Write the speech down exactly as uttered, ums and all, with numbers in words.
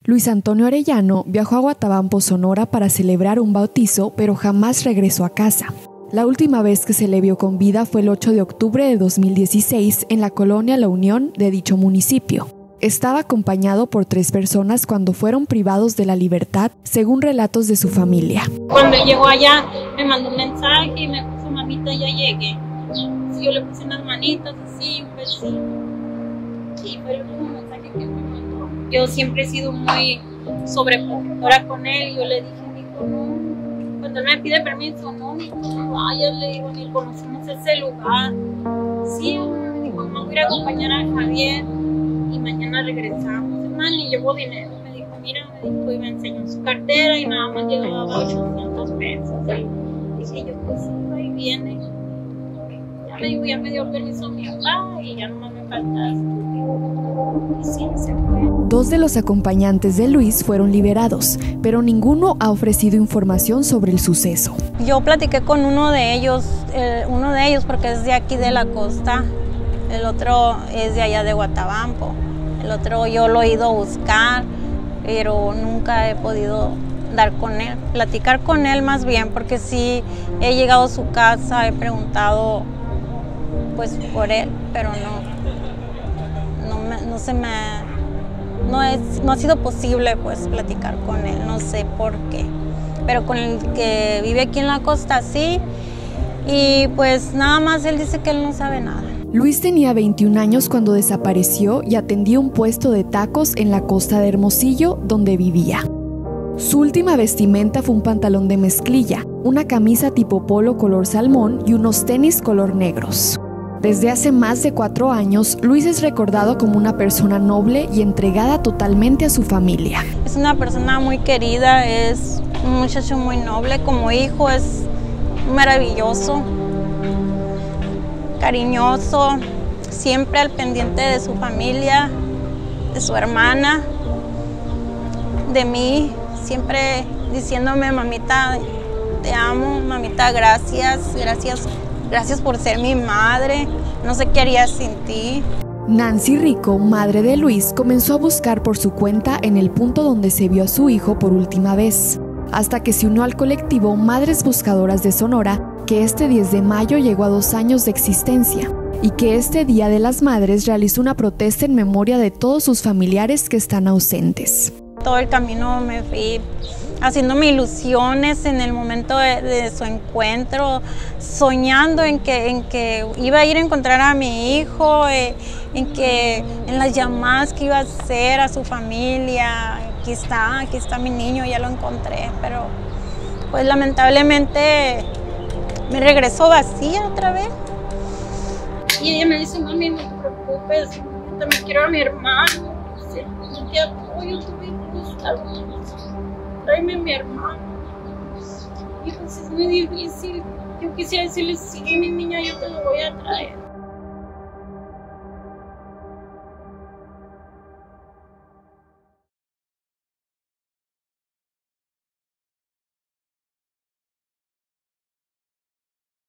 Luis Antonio Arellano viajó a Guatabampo, Sonora para celebrar un bautizo, pero jamás regresó a casa. La última vez que se le vio con vida fue el ocho de octubre de dos mil dieciséis en la colonia La Unión de dicho municipio. Estaba acompañado por tres personas cuando fueron privados de la libertad, según relatos de su familia. Cuando llegó allá, me mandó un mensaje y me puso: mamita, ya llegué. Yo le puse unas manitas así, un besito. Y fue el último mensaje que me mandó. Yo siempre he sido muy sobreprotectora con él. Yo le dije, dijo, no. Cuando él me pide permiso, no, no vayas, le digo, ni conocemos ese lugar. Sí, me dijo, me voy a ir a acompañar a Javier y mañana regresamos. Además, ni llevó dinero. Me dijo, mira, me dijo, y me enseñó su cartera y nada más llevaba ochocientos pesos. Y dije yo, pues sí, ahí viene. Ya me dijo, ya me dio permiso mi papá y ya nomás me falta esto. Y sí, se fue. Dos de los acompañantes de Luis fueron liberados, pero ninguno ha ofrecido información sobre el suceso. Yo platiqué con uno de ellos, eh, uno de ellos porque es de aquí de la costa, el otro es de allá de Guatabampo, el otro yo lo he ido a buscar, pero nunca he podido dar con él, platicar con él más bien, porque sí he llegado a su casa, he preguntado pues por él, pero no, no, me, no se me... No, es, no ha sido posible pues platicar con él, no sé por qué, pero con el que vive aquí en la costa sí, y pues nada más él dice que él no sabe nada. Luis tenía veintiún años cuando desapareció y atendía un puesto de tacos en la costa de Hermosillo, donde vivía. Su última vestimenta fue un pantalón de mezclilla, una camisa tipo polo color salmón y unos tenis color negros. Desde hace más de cuatro años, Luis es recordado como una persona noble y entregada totalmente a su familia. Es una persona muy querida, es un muchacho muy noble, como hijo es maravilloso, cariñoso, siempre al pendiente de su familia, de su hermana, de mí, siempre diciéndome, mamita, te amo, mamita, gracias, gracias. Gracias por ser mi madre, no sé qué haría sin ti. Nancy Rico, madre de Luis, comenzó a buscar por su cuenta en el punto donde se vio a su hijo por última vez, hasta que se unió al colectivo Madres Buscadoras de Sonora, que este diez de mayo llegó a dos años de existencia, y que este Día de las Madres realizó una protesta en memoria de todos sus familiares que están ausentes. Todo el camino me fui haciéndome ilusiones en el momento de, de su encuentro, soñando en que, en que iba a ir a encontrar a mi hijo, eh, en que en las llamadas que iba a hacer a su familia, aquí está, aquí está mi niño, ya lo encontré, pero pues lamentablemente me regresó vacía otra vez. Y ella me dice, mami, no te preocupes, yo también quiero a mi hermano, yo te apoyo, tú me gustas. Tráeme a mi hermano. Y pues es muy difícil. Yo quisiera decirle, sí, mi niña, yo te lo voy a traer.